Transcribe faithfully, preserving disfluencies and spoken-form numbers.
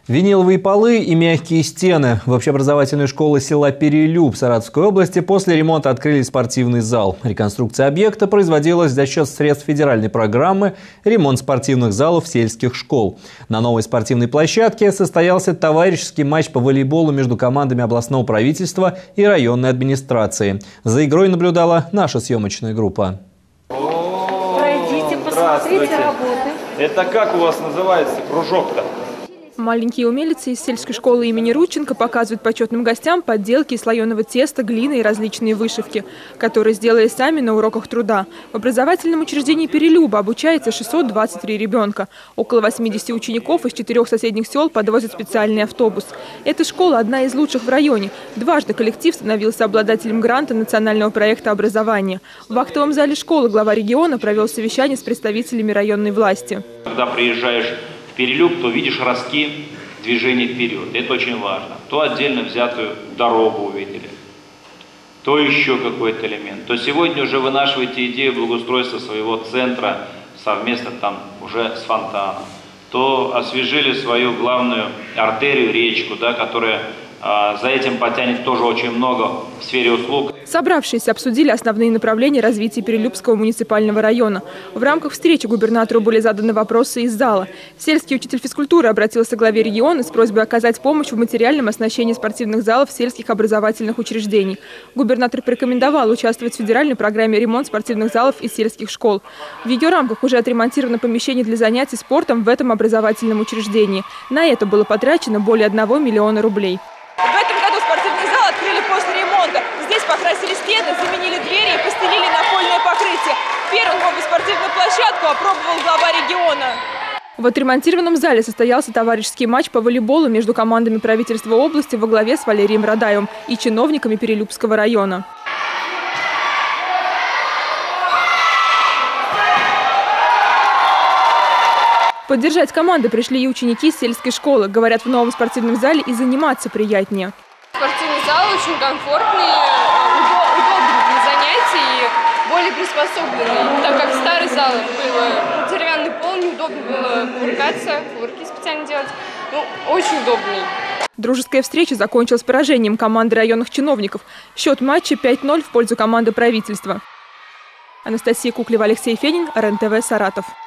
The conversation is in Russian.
Виниловые полы и мягкие стены. В общеобразовательной школе села Перелюб Саратовской области после ремонта открыли спортивный зал. Реконструкция объекта производилась за счет средств федеральной программы «Ремонт спортивных залов сельских школ». На новой спортивной площадке состоялся товарищеский матч по волейболу между командами областного правительства и районной администрации. За игрой наблюдала наша съемочная группа. Пройдите, посмотрите работы. Это как у вас называется кружок-то? Маленькие умелицы из сельской школы имени Рудченко показывают почетным гостям подделки из слоеного теста, глины и различные вышивки, которые сделали сами на уроках труда. В образовательном учреждении Перелюба обучается шестьсот двадцать три ребенка. Около восьмидесяти учеников из четырех соседних сел подвозят специальный автобус. Эта школа одна из лучших в районе. Дважды коллектив становился обладателем гранта национального проекта образования. В актовом зале школы глава региона провел совещание с представителями районной власти. Когда приезжаешь в Перелюб, то видишь ростки движения вперед. Это очень важно. То отдельно взятую дорогу увидели, то еще какой-то элемент. То сегодня уже вынашиваете идею благоустройства своего центра совместно там уже с фонтаном. То освежили свою главную артерию, речку, да, которая а, за этим потянет тоже очень много в сфере услуг. Собравшиеся обсудили основные направления развития Перелюбского муниципального района. В рамках встречи губернатору были заданы вопросы из зала. Сельский учитель физкультуры обратился к главе региона с просьбой оказать помощь в материальном оснащении спортивных залов сельских образовательных учреждений. Губернатор порекомендовал участвовать в федеральной программе «Ремонт спортивных залов и сельских школ». В ее рамках уже отремонтировано помещение для занятий спортом в этом образовательном учреждении. На это было потрачено более одного миллиона рублей. В этом году спортивный зал открыли после ремонта. Здесь покрасили стены, заменили двери и постелили напольное покрытие. Первым новую спортивную площадку опробовал глава региона. В отремонтированном зале состоялся товарищеский матч по волейболу между командами правительства области во главе с Валерием Радаевым и чиновниками Перелюбского района. Поддержать команды пришли и ученики сельской школы. Говорят, в новом спортивном зале и заниматься приятнее. Спортивный зал очень комфортный, удобный для занятий и более приспособленный, так как старый зал был деревянный пол, неудобно было кувыркаться, кувырки специально делать. Ну, очень удобный. Дружеская встреча закончилась поражением команды районных чиновников. Счет матча пять ноль в пользу команды правительства. Анастасия Куклева, Алексей Фенин, РЕН-ТВ, Саратов.